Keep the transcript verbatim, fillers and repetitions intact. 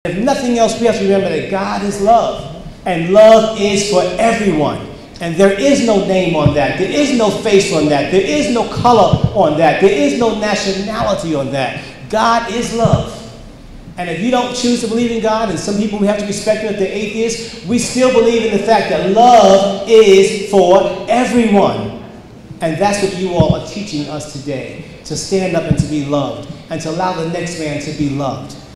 If nothing else, we have to remember that God is love, and love is for everyone. And there is no name on that. There is no face on that. There is no color on that. There is no nationality on that. God is love. And if you don't choose to believe in God, and some people we have to respect them if they're atheists, we still believe in the fact that love is for everyone. And that's what you all are teaching us today, to stand up and to be loved, and to allow the next man to be loved.